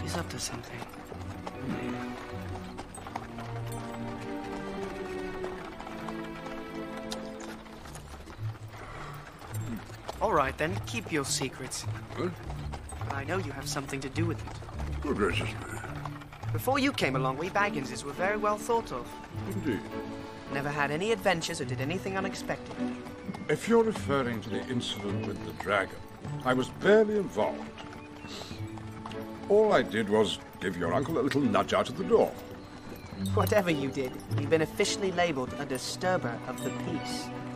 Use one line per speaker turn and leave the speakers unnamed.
She's up to something. All right, then. Keep your secrets.
Huh?
But I know you have something to do with it.
Good gracious me.
Before you came along, we Bagginses were very well thought of.
Indeed.
Never had any adventures or did anything unexpected.
If you're referring to the incident with the dragon, I was barely involved. All I did was give your uncle a little nudge out of the door.
Whatever you did, you've been officially labeled a disturber of the peace.